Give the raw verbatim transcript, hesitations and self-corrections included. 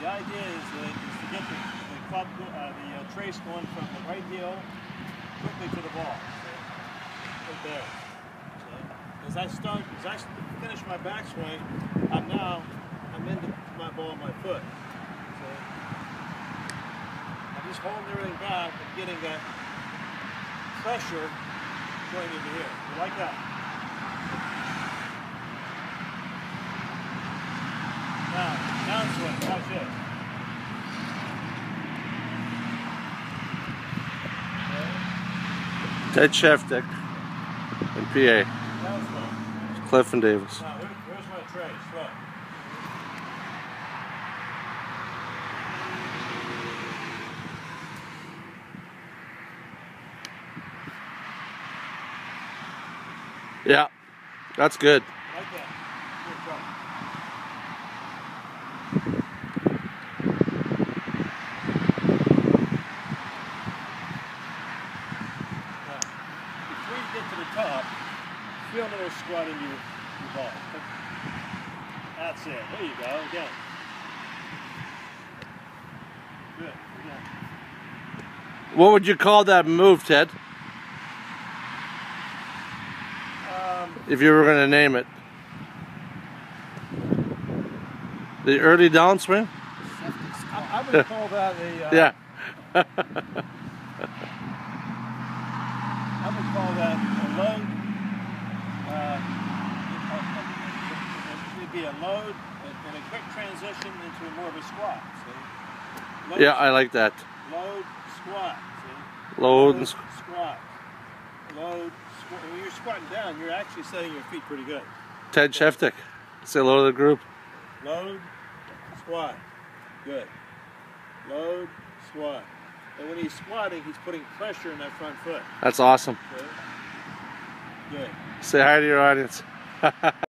The idea is, uh, is to get the, the club, uh, the uh, trace going from the right heel quickly to the ball. So, right there. So, as I start, as I finish my backswing, I'm now I'm into my ball, my foot. So I'm just holding everything back and getting that pressure going into here. You like that? Now, downswing, watch this. Ted Sheftick in P A. Downswing. Cliff and Davis. Now, here, here's my trace. Look. Yeah, that's good. Like that. Here, try. Now, before you get to the top, feel a little squat in your, your ball. That's it. There you go. Again. Good. Again. What would you call that move, Ted? Um, If you were going to name it. The early downswing? I, I would call that a. Uh, Yeah. I would call that a load. Uh, it would be a load and a quick transition into more of a squat. See? Load, Yeah, I like that. Load, squat. See? Load and Load, squat. squat. Load, squat. When you're squatting down, you're actually setting your feet pretty good. Ted Sheftick. Say hello to the group. Load, squat. Good. Load, squat. And when he's squatting, he's putting pressure in that front foot. That's awesome. Okay? Good. Say hi to your audience.